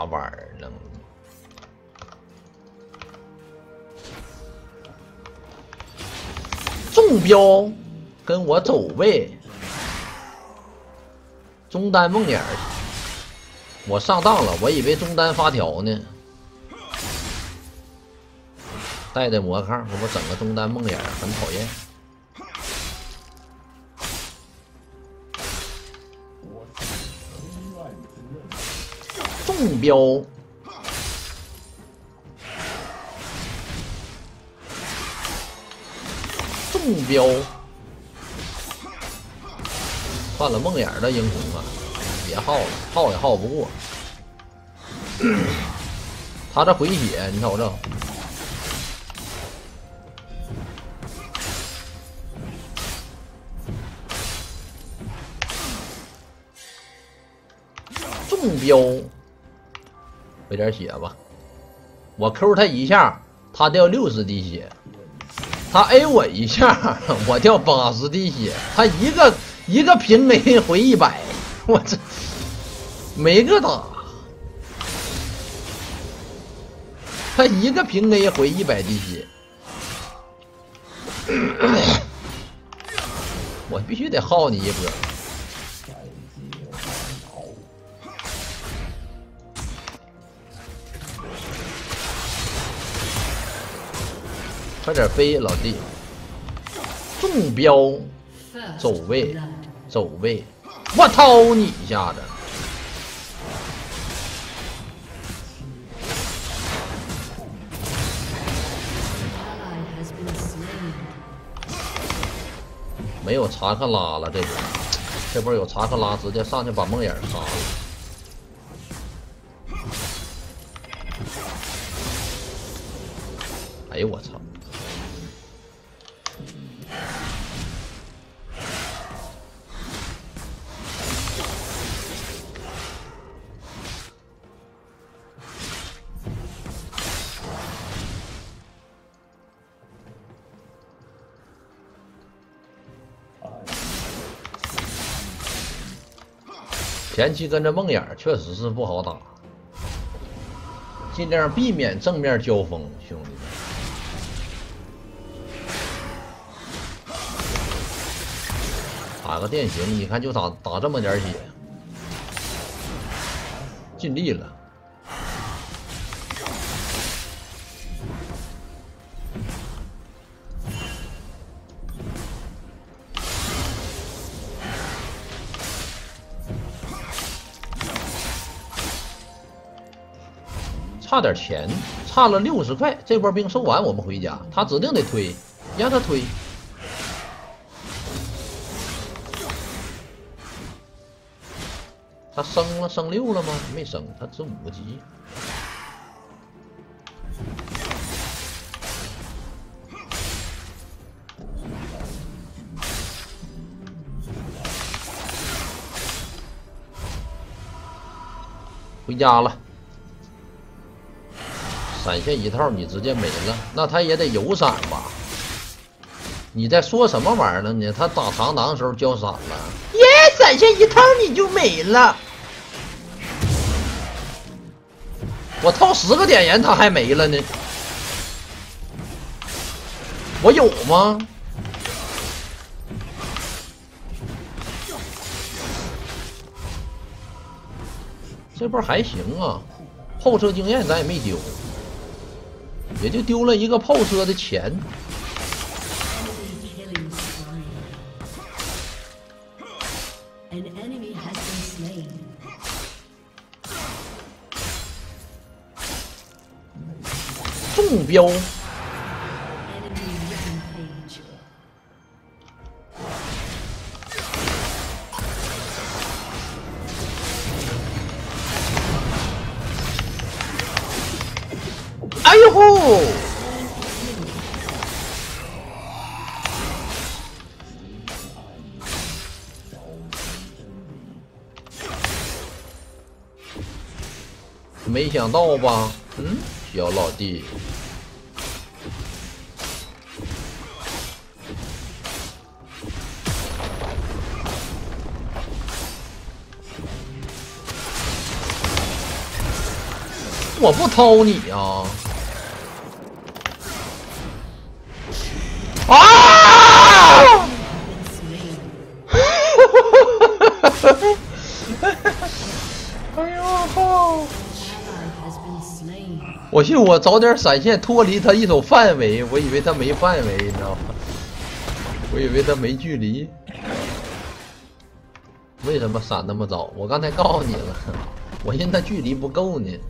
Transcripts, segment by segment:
玩儿了？中标，跟我走位。中单梦魇，我上当了，我以为中单发条呢。带着魔抗，给我整个中单梦魇，很讨厌。中标，中标。算了，梦魇的英雄啊，别耗了，耗也耗不过。他这回血，你瞅瞅。中标，回点血吧。我 Q 他一下，他掉60滴血；他 A 我一下，我掉80滴血。他一个平 A 回100，我这没个打。他一个平 A 回100滴血，我必须得耗你一波。快点飞，老弟！中标，走位，走位！我掏你一下子！没有查克拉了，这波有查克拉，直接上去把梦魇杀了。哎呦我操！前期跟着梦魇确实是不好打，尽量避免正面交锋，兄弟们。打个电刑，你看就打这么点血，尽力了。差点钱，差了60块。这波兵收完，我们回家。他指定得推，让他推。他升6了吗？没升，他只5级。回家了。闪现一套你直接没了，那他也得有闪吧？你在说什么玩意儿呢？他打长挡的时候交闪了，耶！闪现一套你就没了。我套10个点燃他还没了呢，我有吗？这波还行啊，炮车经验咱也没丢。也就丢了一个炮车的钱。中标。哎呦吼！没想到吧？小老弟。 我不掏你呀！啊！哎呦我靠！我寻思我找点闪现脱离他一手范围，我以为他没范围，你知道吗？我以为他没距离。为什么闪那么早？我刚才告诉你了，我寻思他距离不够呢。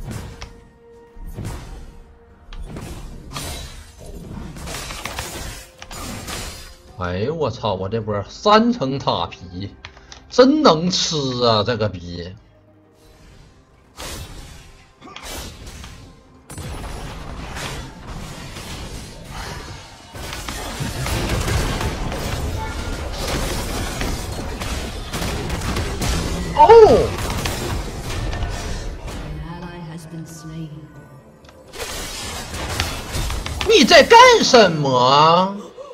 哎呦我操！我这波3层塔皮，真能吃啊！这个逼。哦！你在干什么？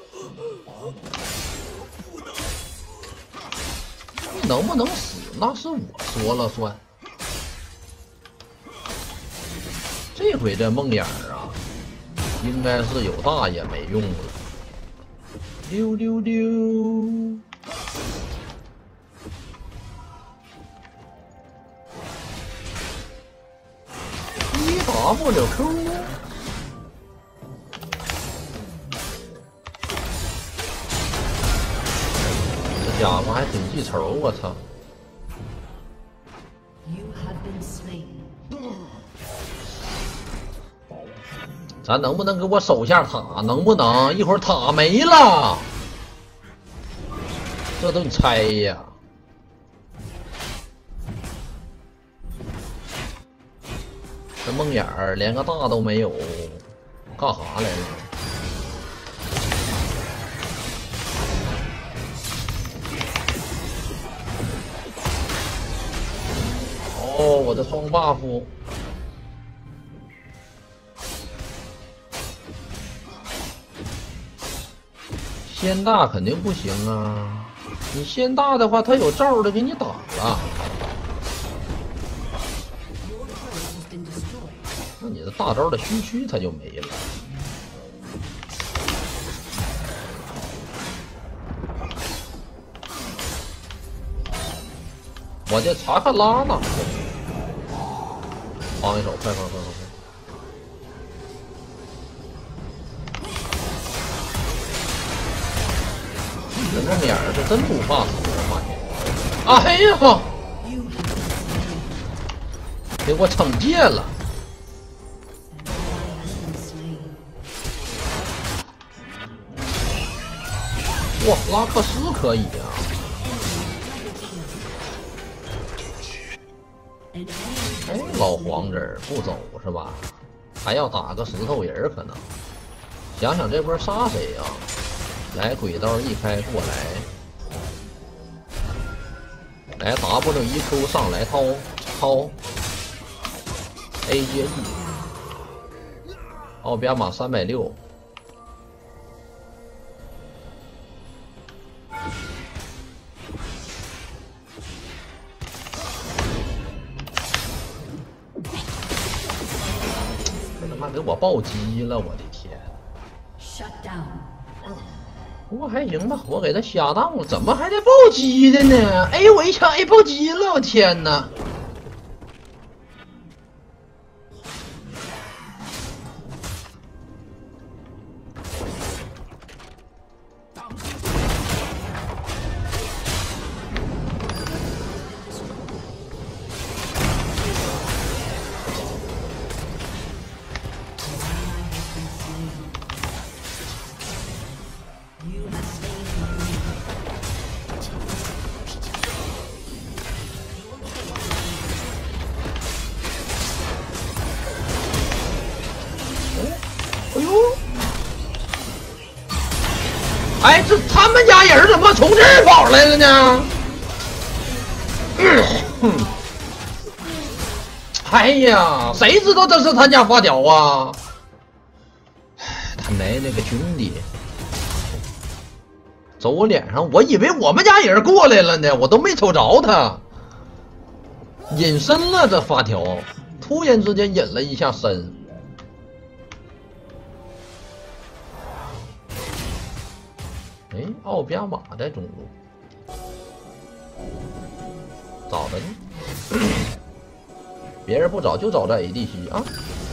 你能不能死？那是我说了算。这回这梦魇啊，应该是有大也没用了。溜溜溜。WQ， 这家伙还挺记仇，我操！咱能不能给我守下塔？能不能？一会儿塔没了，这顿拆呀！这梦魇儿连个大都没有，干啥来了？哦，我的双 buff， 仙大肯定不行啊！你仙大的话，他有招的给你打了。那你的大招的虚区它就没了。我这查克拉呢？帮一手，快！这梦魇是真不怕死，我发现。哎呀！给我惩戒了。哇，拉克斯可以啊！哎，老黄人不走是吧？还要打个石头人可能。想想这波杀谁呀？来，鬼刀一开过来，来 W1Q 上来掏 A 接 E， 奥比亚马360。他妈给我暴击了，我的天！不过还行吧，我给他瞎当了，怎么还带暴击的呢？哎，我一枪 A 暴击了，我天哪！哎呦！哎，这他们家人怎么从这儿跑来了呢？哎呀，谁知道这是他家发条啊？他来那个兄弟，走我脸上，我以为我们家人过来了呢，我都没瞅着他，隐身了这发条。 突然之间隐了一下身。哎，奥比亚马在中路，找着呢。别人不找就找这 ADC 啊。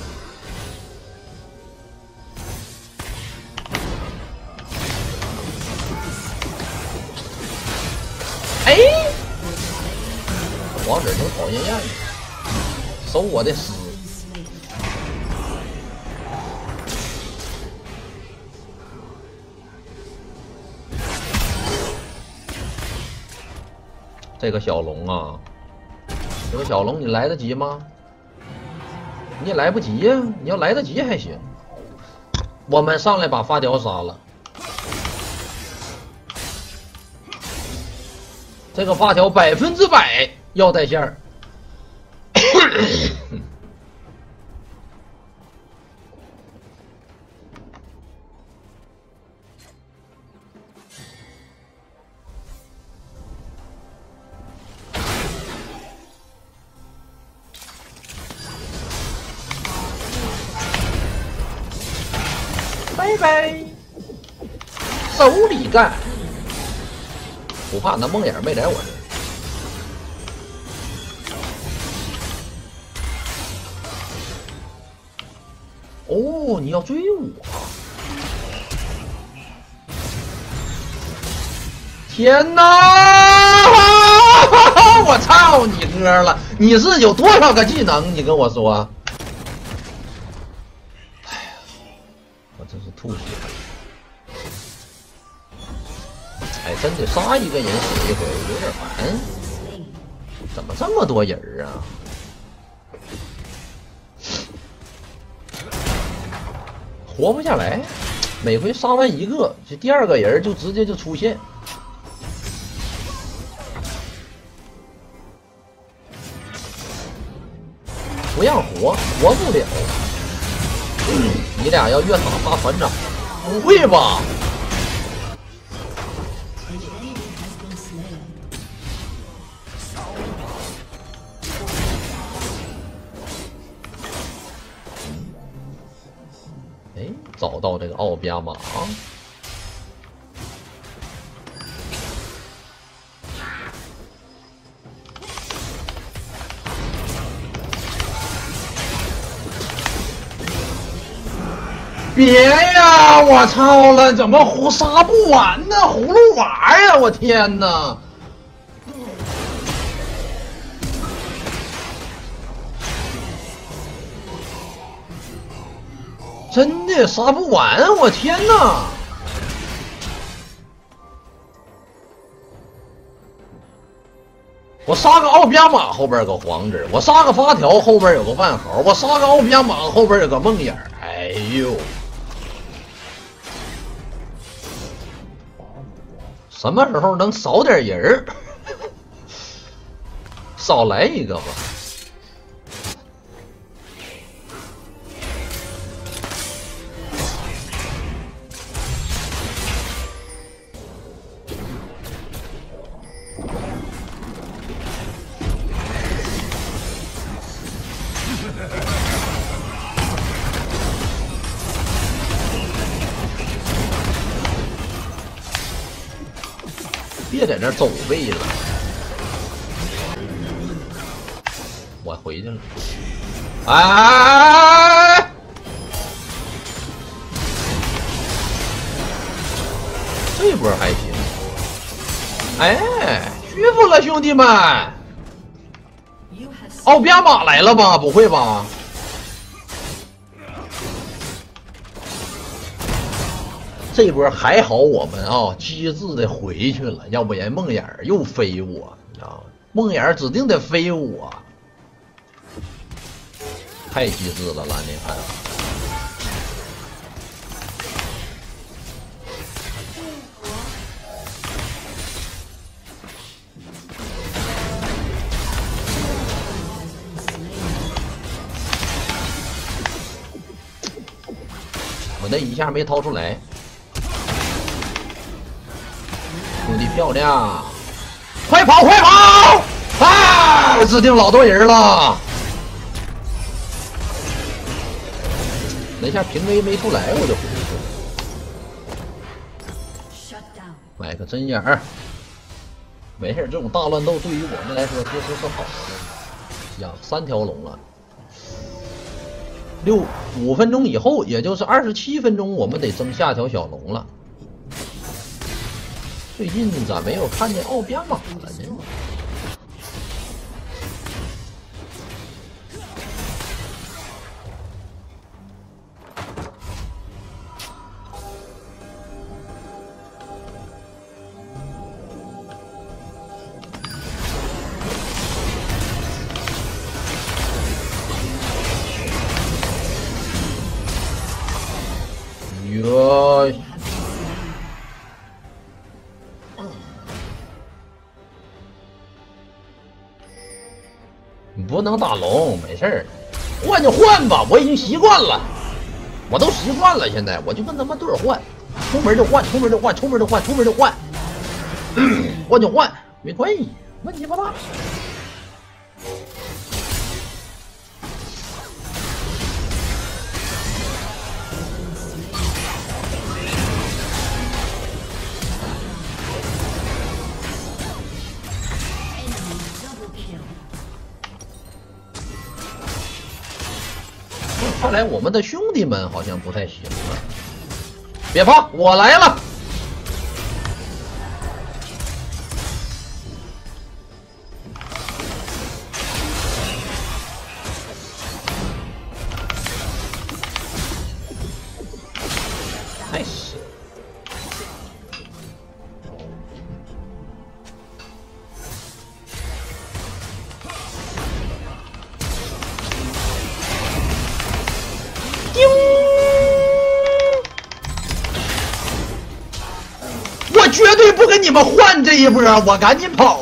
哎，王者挺讨厌厌的，收我的尸。这个小龙啊，这个小龙你来得及吗？你也来不及呀、你要来得及还行。我们上来把发条杀了。这个发条100%要带线儿。拜拜，手里干，不怕那梦魇没在我这儿。哦，你要追我？天哪！我操你哥了！你是有多少个技能？你跟我说。哎呀，我真是吐血！哎，真得杀一个人死一回，有点烦。怎么这么多人啊？活不下来，每回杀完一个，这第二个人就直接就出现。不让活，活不了。你俩要越塔发团长，不会吧？哎，找到这个奥比亚马。别呀！我操了，怎么杀不完呢？葫芦娃呀！我天哪！真的杀不完！我天哪！我杀个奥比亚马后边有个黄子，我杀个发条后边有个万豪，我杀个奥比亚马后边有个梦魇。哎呦！什么时候能少点人儿？少来一个吧。别在那走位了，我回去了。哎，这波还行。哎，屈服了，兄弟们！奥比亚马来了吧？不会吧？这波还好，我们啊机智的回去了，要不然梦魇又飞我，你知道吗？梦魇指定得飞我，太机智了，蓝莲汉。我那一下没掏出来。兄弟漂亮，快跑快跑！啊，指定老多人了。 那下平 A 没出来，我就回去了。买个针眼儿，没事，这种大乱斗对于我们来说其实是好的。呀，3条龙了，5分钟以后，也就是27分钟，我们得争下条小龙了。最近咋没有看见奥边马了呢？哟，你不能打龙，没事儿，换就换吧，我已经习惯了，我都习惯了，现在我就跟他妈对儿换，出门就换，出门就换，出门就换，出门就换，换就换，没关系，问题不大。看来我们的兄弟们好像不太行了，别怕，我来了。nice。我绝对不跟你们换这一波，我赶紧跑。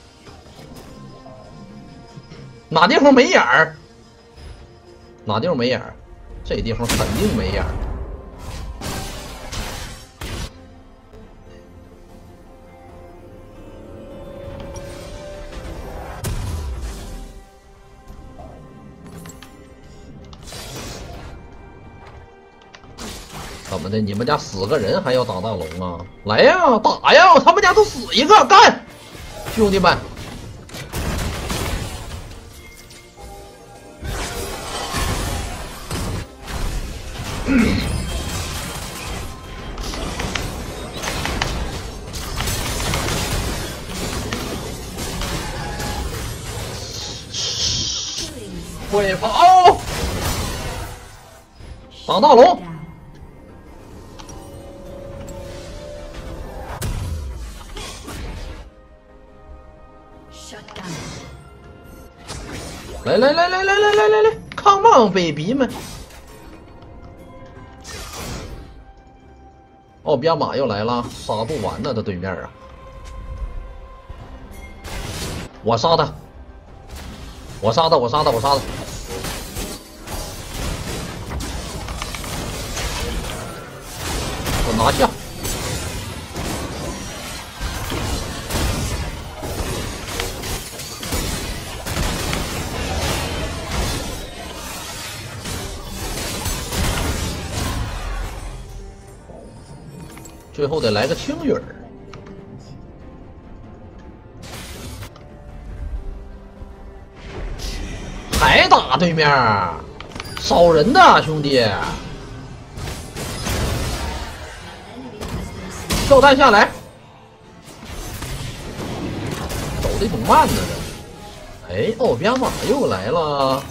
哪地方没眼儿？哪地方没眼儿？这地方肯定没眼儿。怎么的？你们家死个人还要打大龙啊？来呀，打呀！他们家都死一个，干！兄弟们，会跑，打大龙。来，Come on baby 们！奥比亚马又来了，杀不完呢，他对面啊！我杀他！我杀他！我拿下！最后得来个青雨儿，还打对面，少人呐，兄弟！跳弹下来，走的挺慢的这。哎，奥比亚马又来了。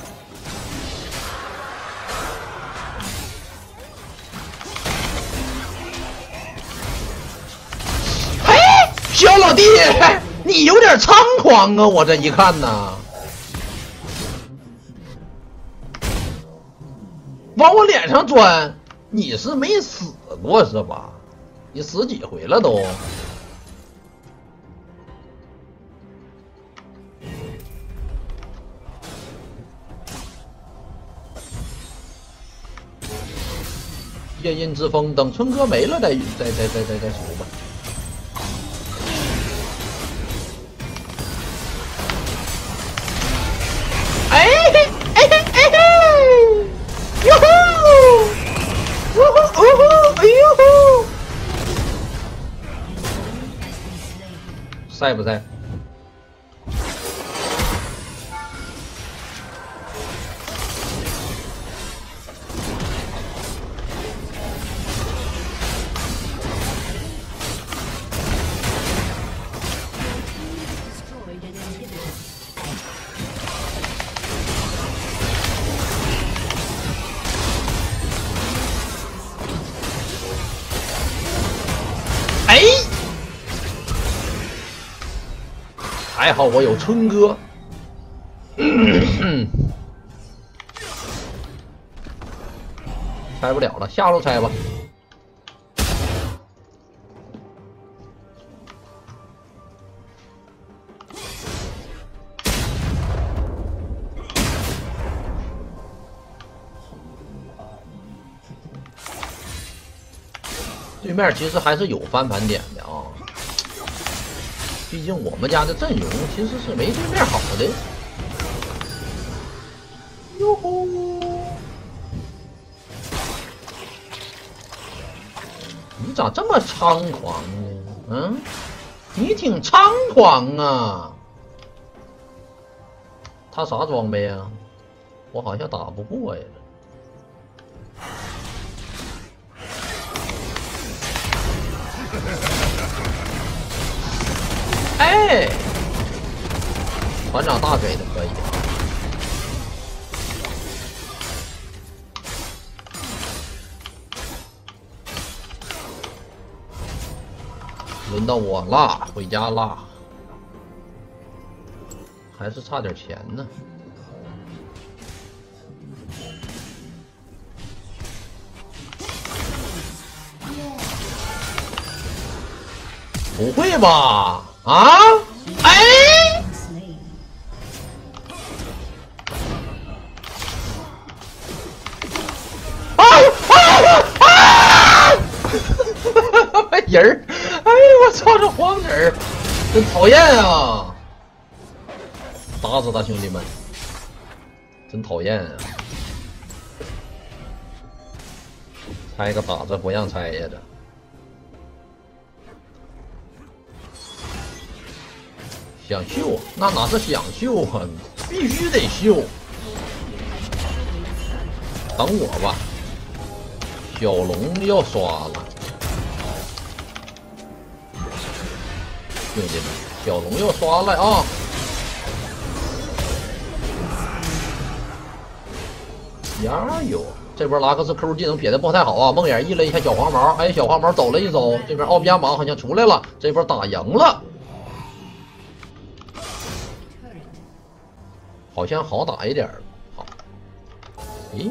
小老弟，你有点猖狂啊！我这一看呢，往我脸上钻，你是没死过是吧？你死几回了都？夜阴之风，等春哥没了再说吧。哎嘿，哟呼！ 晒不晒？哎，还好我有春哥。拆不了了，下路拆吧。对面其实还是有翻盘点的啊，毕竟我们家的阵容其实是没对面好的。哟吼！你咋这么猖狂呢？嗯，你挺猖狂啊！他啥装备啊？我好像打不过呀。哎，团长大给的可以。轮到我啦，回家啦，还是差点钱呢。不会吧？啊？哎！啊啊啊！人儿！哎呦我操，这黄人儿真讨厌啊！打死他，兄弟们！真讨厌啊！拆个靶子不让拆呀，这。想秀，那哪是想秀啊？必须得秀！等我吧，小龙要刷了，兄弟们，小龙要刷了啊！加油！这波拉克斯 Q 技能撇的不太好啊，梦魇 E 了一下小黄毛，哎，小黄毛走了一走，这边奥比亚马好像出来了，这波打赢了。好像好打一点，好。咦？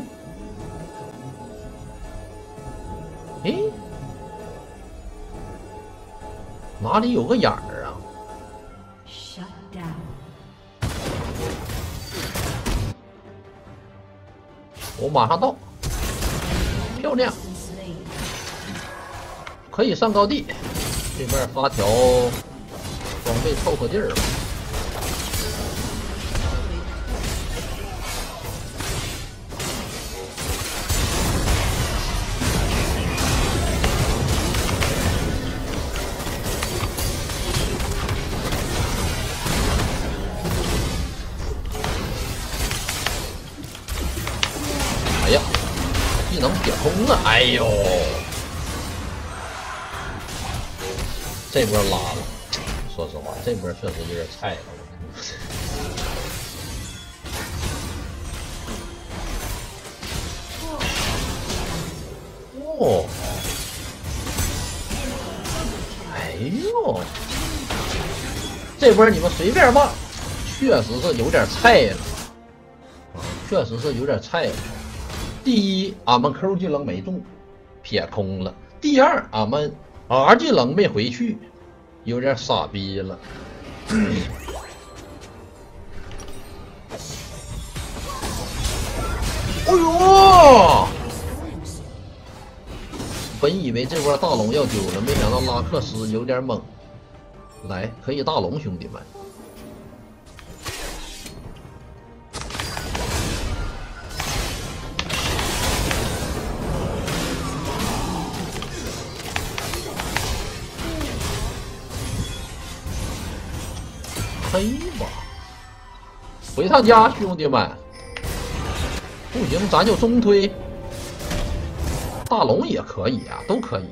咦？哪里有个眼儿啊？我马上到，漂亮，可以上高地。这边发条装备凑合地儿吧。哎呀，技能撇空了！哎呦，这波拉了。说实话，这波确实有点菜了。哦，哎呦，这波你们随便骂，确实是有点菜了。啊，确实是有点菜了。第一，俺们 Q 技能没中，撇空了；第二，俺们 R 技能没回去，有点傻逼了。哎呦！本以为这波大龙要丢了，没想到拉克斯有点猛。来，可以大龙，兄弟们！ 黑吧，回他家，兄弟们。不行，咱就中推。大龙也可以啊，都可以。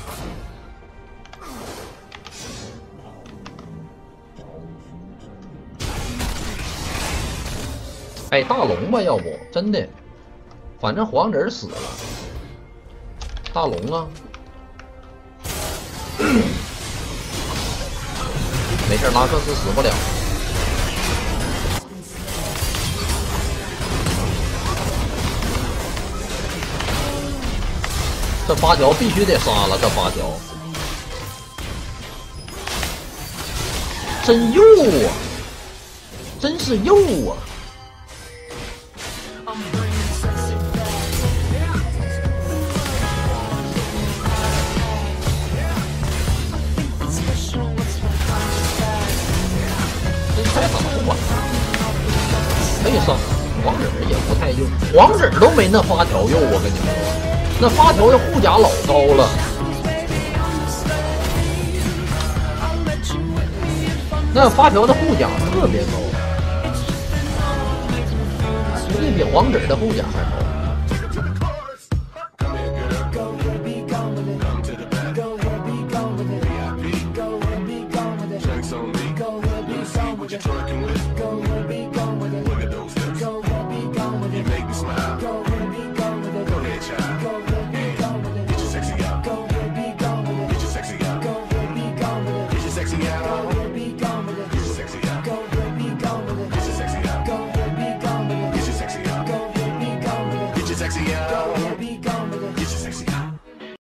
哎，大龙吧，要不真的，反正黄人死了。大龙啊，没事，拉克斯死不了。这发条必须得杀了，这发条真幼啊，真是幼啊！这太好了，可以上黄子也不太用，黄子都没那发条用，我跟你们说。那发条的护甲老高了，那发条的护甲特别高，这比黄子的护甲还高。 Sexy out.